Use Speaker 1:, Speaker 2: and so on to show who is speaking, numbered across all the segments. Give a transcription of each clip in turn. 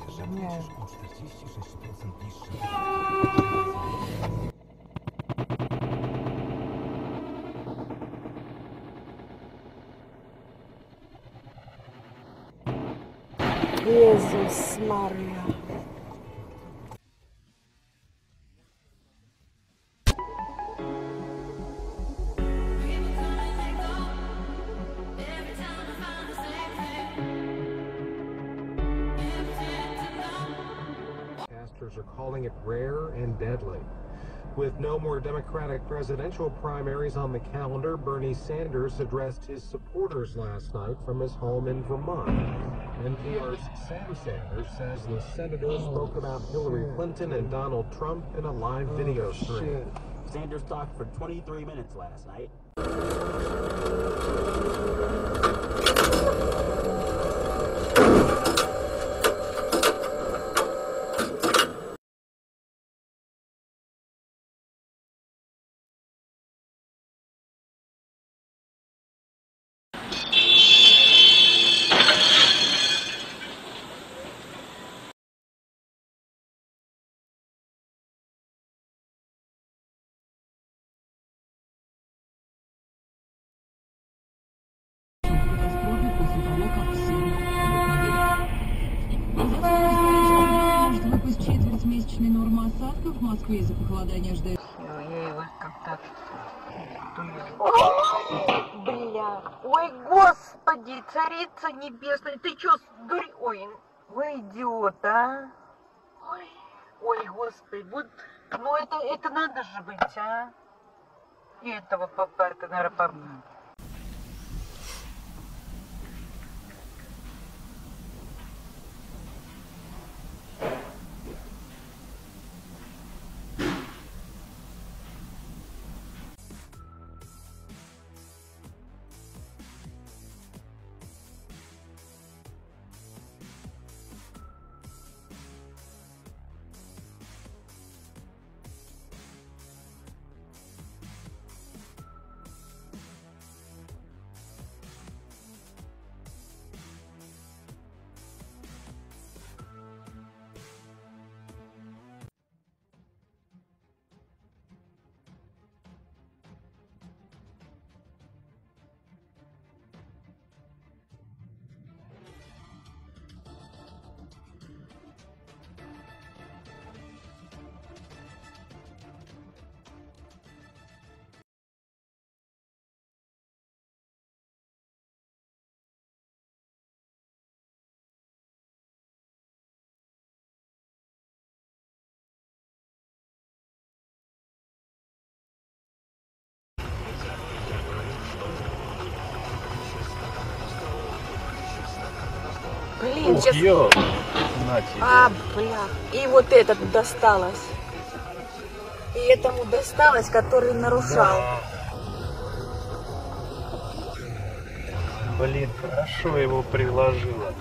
Speaker 1: Jezus Maria.
Speaker 2: Pastors are calling it rare and deadly. With no more Democratic presidential primaries on the calendar, Bernie Sanders addressed his supporters last night from his home in Vermont. NPR's Sam Sanders says the senator spoke about Hillary Clinton and Donald Trump in a live video stream.
Speaker 3: Sanders talked for 23 minutes last night.
Speaker 4: Четвертьмесячной нормы осадков в Москве из-за похолодания ждать.
Speaker 1: Я его как-то... Бля. Ой, господи, царица небесная, ты чё, дури... Ой, идиот, а? Ой, господи, вот... Ну, это надо же быть, а? И этого папа, это, наверное, папа. Блин, сейчас... бля. И вот этот досталось. И этому досталось, который нарушал.
Speaker 5: Блин, хорошо его приложила.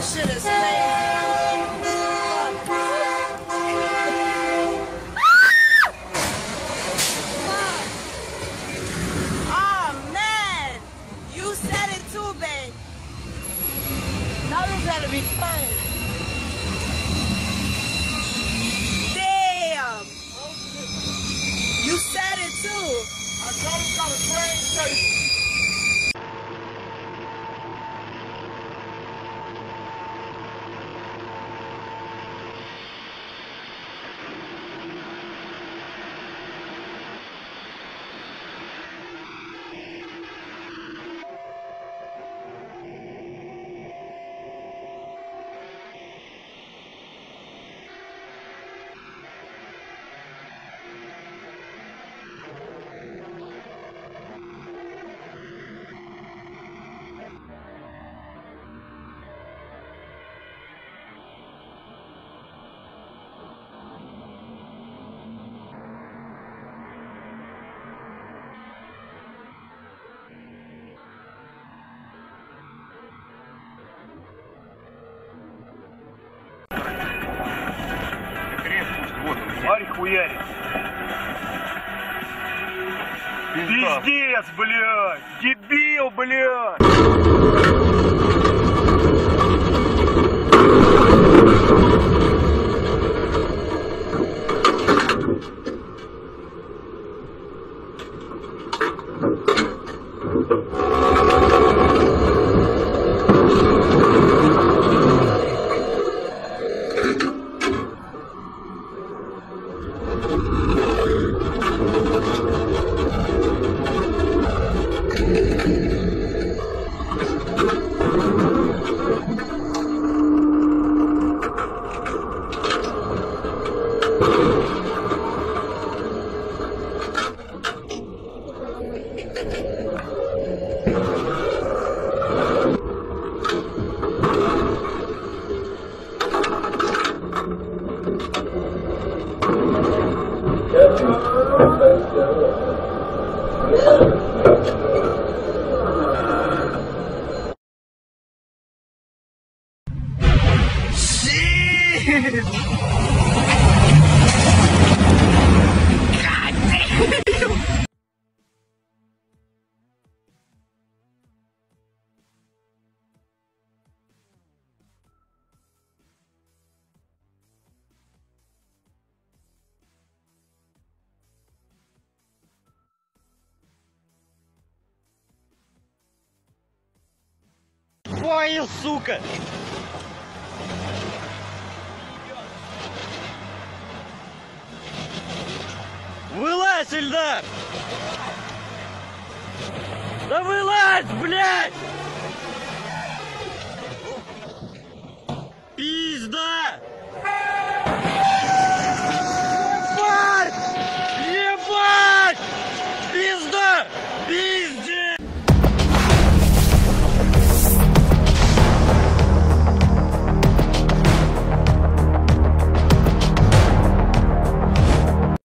Speaker 6: shit is lame. Oh man, you said it too, babe. Now this gotta be fun. Damn. You said it too. I told him about a train station.
Speaker 5: Тварь хуярит. Пиздец, блядь! Дебил, блядь!
Speaker 7: Ой, сука! Вылазь, Ильдар! Да вылазь, блядь!